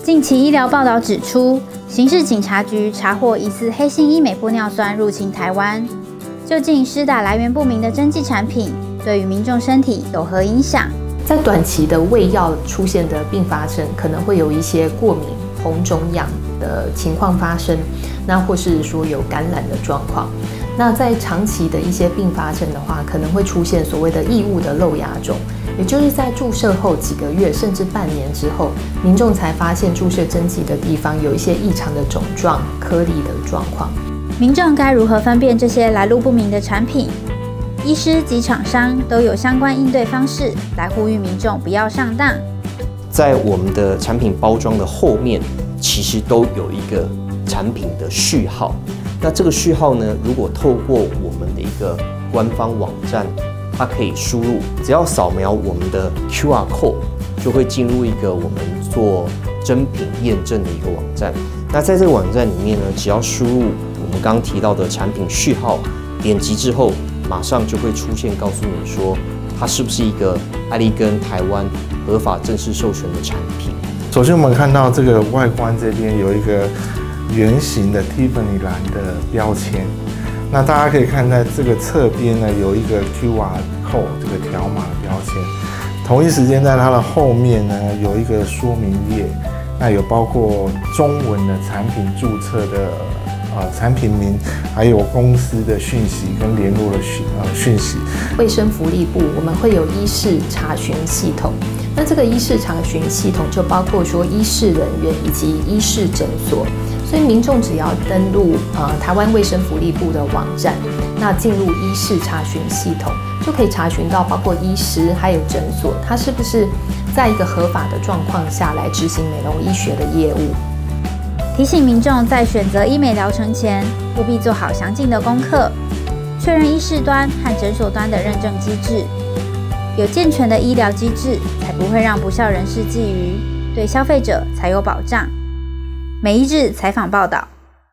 近期医疗报道指出，刑事警察局查获疑似黑心医美玻尿酸入侵台湾。究竟施打来源不明的针剂产品对于民众身体有何影响？ 在短期的胃药出现的并发症，可能会有一些过敏、红肿痒的情况发生，那或是说有感染的状况。那在长期的一些并发症的话，可能会出现所谓的异物的漏芽肿，也就是在注射后几个月甚至半年之后，民众才发现注射针剂的地方有一些异常的肿状、颗粒的状况。 民众该如何分辨这些来路不明的产品？医师及厂商都有相关应对方式来呼吁民众不要上当。 在我们的产品包装的后面，其实都有一个产品的序号。那这个序号呢，如果透过我们的一个官方网站，它可以输入，只要扫描我们的 QR code， 就会进入一个我们做真品验证的一个网站。那在这个网站里面呢，只要输入我们刚刚提到的产品序号，点击之后，马上就会出现告诉你说，它是不是一个艾利根台湾合法正式授权的产品。 首先，我们看到这个外观这边有一个圆形的 Tiffany 蓝的标签。那大家可以看在这个侧边呢，有一个 QR code 这个条码标签。同一时间，在它的后面呢，有一个说明页，那有包括中文的产品注册的产品名，还有公司的讯息跟联络的讯息。 卫生福利部我们会有医事查询系统，那这个医事查询系统就包括说医事人员以及医事诊所。所以民众只要登录台湾卫生福利部的网站，那进入医事查询系统，就可以查询到包括医师还有诊所，它是不是在一个合法的状况下来执行美容医学的业务。 提醒民众在选择医美疗程前，务必做好详尽的功课，确认医事端和诊所端的认证机制，有健全的医疗机制，才不会让不肖人士觊觎，对消费者才有保障。每一日采访报道。